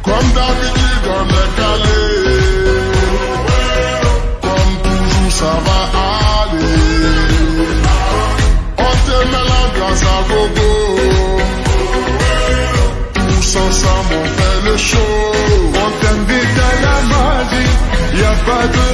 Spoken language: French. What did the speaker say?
Comme d'habitude on est calé. Comme toujours ça va aller. On te met la glace à gogo. Tous ensemble on fait le show. On t'invite à la magie, y a pas de